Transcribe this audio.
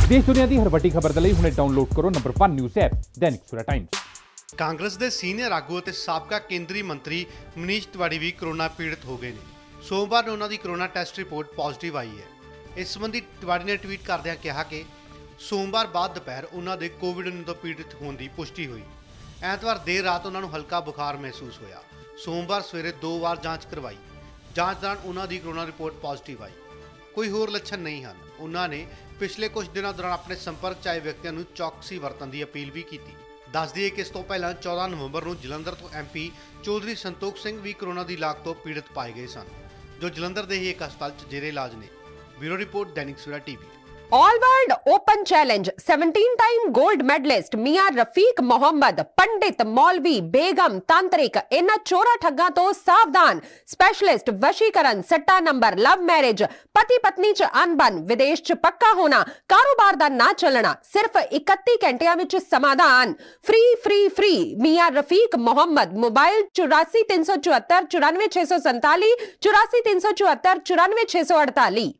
देश दुनिया की हर वड्डी खबर के लिए हुणे डाउनलोड करो number 1 news app Dainik Savera times. Congress के सीनियर आगू और साबका केंद्रीय मंत्री मनीष तिवाड़ी भी कोरोना पीड़ित हो गए हैं। सोमवार ਨੂੰ ਉਹਨਾਂ ਦੀ कोरोना टैसट रिपोर्ट पॉजिटिव आई है। इस संबंधी तिवाड़ी ने ट्वीट करदਿਆਂ कहा कि सोमवार बाद दोपहर उन्होंने कोविड-19 ਤੋਂ पीड़ित होने की पुष्टि हुई। ਐਤਵਾਰ देर रात उन्होंने हल्का बुखार महसूस होया। सोमवार सवेरे 2 बार जांच करवाई। जांच दौरान उन्होंने कोरोना रिपोर्ट पॉजिटिव आई। कोई होर ਲੱਛਣ नहीं हैं। उन्होंने पिछले कुछ दिनों दौरान अपने संपर्क च आए व्यक्तियों को चौकसी वरतन की अपील भी की। दस दिए कि इस तो पहला 14 नवंबर को जलंधर तो MP चौधरी संतोख सिंह भी कोरोना की लाग तो पीड़ित पाए गए सन, जो जलंधर के ही एक हस्पताल च जेरे इलाज ने। Bureau report Dainik Savera TV। All world open challenge 17 time gold medalist Mian Rafiq Mohammad, पंडित, मौलवी, बेगम, तांत्रिक, इन्हां चोरा ठग्गां तो सावधान। स्पेशलिस्ट वशीकरण, सट्टा नंबर, लव मैरिज, पति पत्नी च अनबन, विदेश च पक्का होना, कारोबार दा ना चलना, सिर्फ 31 घंटियां विच समाधान। Free free free Mian Rafiq Mohammad. Mobile 84 374 94 647 84 374 94 648।